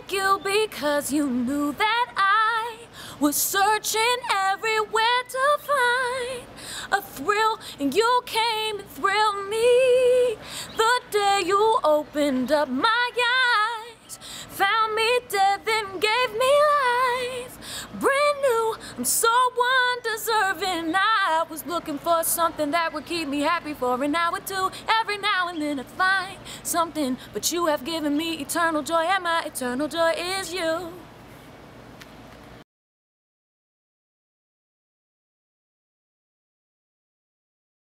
thank you because you knew that I was searching everywhere to find a thrill, and you came and thrilled me. The day you opened up my eyes, found me dead, then gave me life. Brand new, I'm so undeserving. I was looking for something that would keep me happy for an hour or two. Every now and then I'd find something, but you have given me eternal joy, and my eternal joy is you.